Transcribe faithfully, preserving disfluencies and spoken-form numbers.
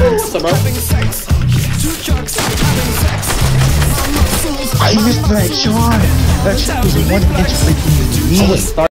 What's up, bro? I missed that shot. That shot was one inch away from me.